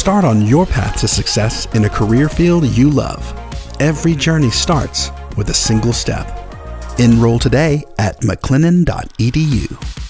Start on your path to success in a career field you love. Every journey starts with a single step. Enroll today at McLennan.edu.